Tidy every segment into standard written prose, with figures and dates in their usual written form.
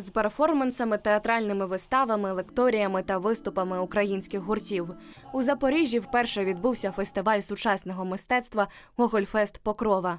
з перформансами, театральними виставами, лекторіями та виступами українських гуртів. У Запоріжжі вперше відбувся фестиваль сучасного мистецтва «Гогольфест Покрова».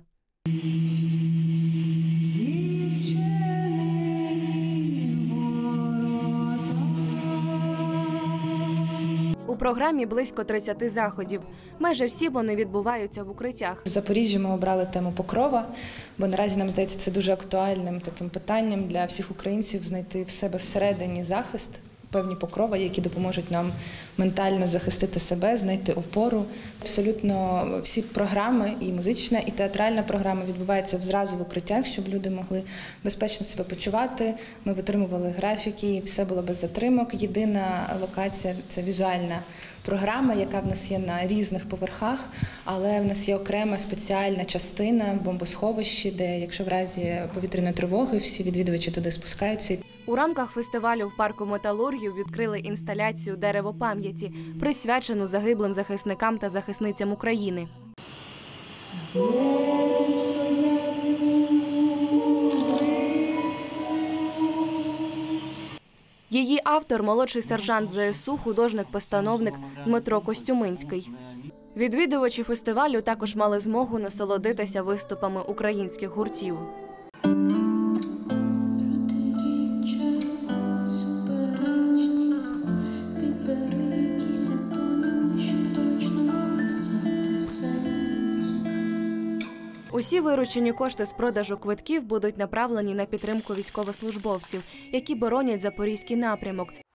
У програмі близько 30 заходів. Майже всі вони відбуваються в укриттях. В Запоріжжі ми обрали тему Покрова, бо наразі нам здається це дуже актуальним таким питанням для всіх українців знайти в себе всередині захист, певні покрови, які допоможуть нам ментально захистити себе, знайти опору. Абсолютно всі програми, і музична, і театральна програма відбуваються зразу в укриттях, щоб люди могли безпечно себе почувати. Ми витримували графіки, все було без затримок. Єдина локація – це візуальна програма, яка в нас є на різних поверхах, але в нас є окрема спеціальна частина в бомбосховищі, де, якщо в разі повітряної тривоги, всі відвідувачі туди спускаються. У рамках фестивалю в парку металургів відкрили інсталяцію «Дерево пам'яті», присвячену загиблим захисникам та захисницям України. Її автор – молодший сержант ЗСУ, художник-постановник Дмитро Костюминський. Відвідувачі фестивалю також мали змогу насолодитися виступами українських гуртів. Усі виручені кошти з продажу квитків будуть направлені на підтримку військовослужбовців, які боронять Запорізький напрямок.